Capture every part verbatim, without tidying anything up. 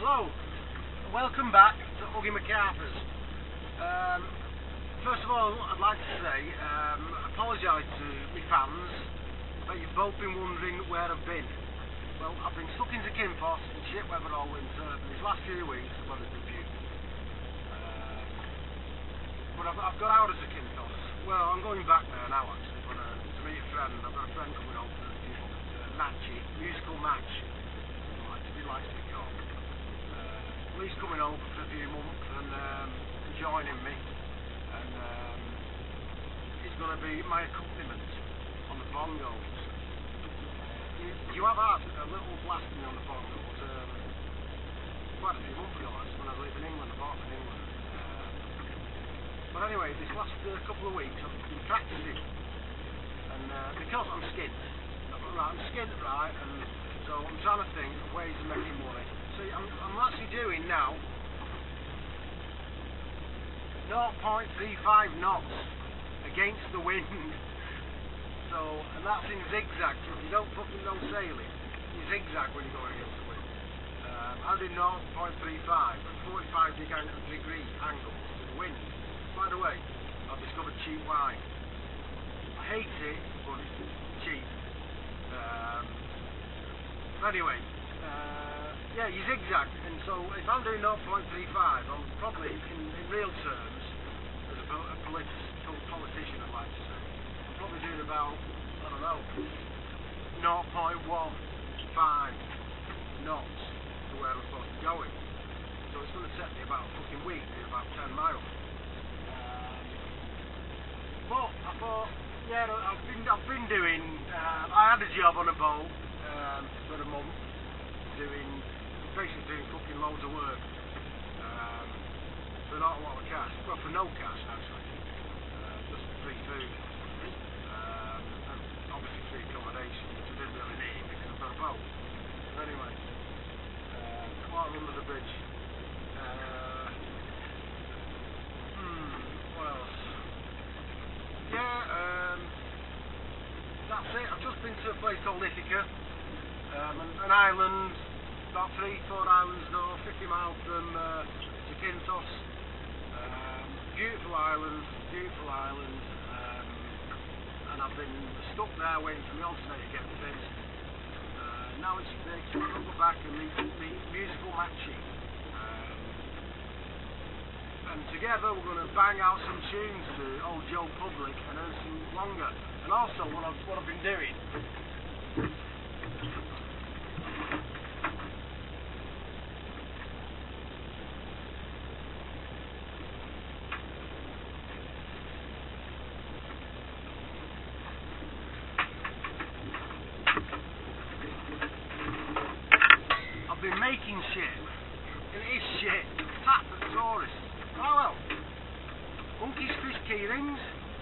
Hello, welcome back to Huggy McCarthy's. Um, first of all, I'd like to say, um, apologise to my fans, but you've both been wondering where I've been. Well, I've been stuck into Kinfoss in shit weather all winter, but these last few weeks the weather's been beautiful. Um, but I've, I've got out of the Kinfoss. Well, I'm going back there now actually, but, uh, to meet a friend. I've got a friend coming over to you know, uh, matchy, musical match, like he likes to be called. Uh, he's coming over for a few months and um, joining me, and um, he's going to be my accompaniment on the bongos. You, you have had a little blast me on the bongos um, quite a few months ago actually, when I was living in England, I bought in England. Uh, but anyway, this last uh, couple of weeks I've been practicing, and uh, because I'm skint, right, I'm skint right, and so I'm trying to think of ways of making money. See, I'm, I'm actually doing now zero point three five knots against the wind. So, and that's in zigzag, so if you don't fucking know sailing, you zigzag when you're going against the wind. Um, I'm doing zero point three five at forty-five degree angles to the wind. By the way, I've discovered cheap wine. I hate it, but it's cheap. Um, anyway, uh, yeah, you zigzag, and so if I'm doing zero point three five, I'm probably, in, in real terms, as a, a political politician I'd like to say, I'm probably doing about, I don't know, zero point one five knots to where I'm supposed to be going. So it's going to set me about a fucking week, do about ten miles. Um, but I thought, yeah, I've been, I've been doing, uh, I had a job on a boat um, for a month, doing, basically doing fucking loads of work, um, for not a lot of cash, well for no cash actually, uh, just free food, um, and obviously free accommodation, which I didn't really need because I've got a boat. But anyway, uh, water under the bridge. Uh, hmm, what else? Yeah, um, that's it. I've just been to a place called Ithaca, um, an, an island, about three, four islands north, fifty miles from uh, Zakynthos. Um, beautiful island, beautiful island, um, and I've been stuck there waiting for my alternator to get fixed. Uh, now it's fixed, so I'll go back and meet, meet musical matching. Um, and together we're going to bang out some tunes to old Joe Public and earn some longer. And also what I've, what I've been doing, I've been making shit, and it is shit, tap at tourists. Oh well, Monkey's fish key rings,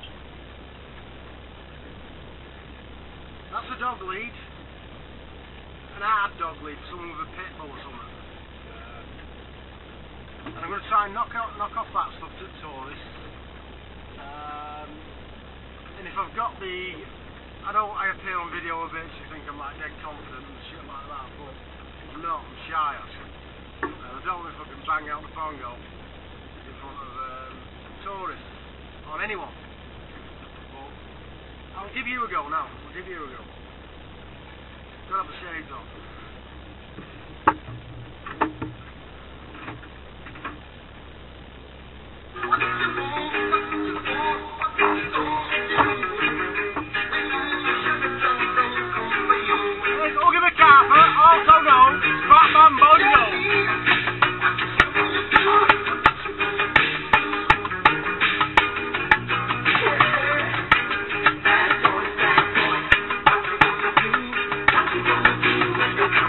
that's a dog lead, an hard dog lead, someone with a pit bull or something. Uh, and I'm going to try and knock, out, knock off that stuff to tourists. Um, and if I've got the, I know I appear on video a bit, so you think I'm like dead confident and shit like that, but I'm not, I'm shy actually. And I don't know if I can bang out the bongo in front of um, tourists, or anyone. But I'll give you a go now, I'll give you a go. Gotta have the shades on. There's Huggy McCarthy, also known as Batman Bongo. We'll be right back.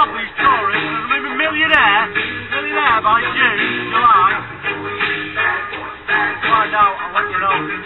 out for these tourists, and I'm a millionaire, millionaire by June, July. Find out, I'll let you know.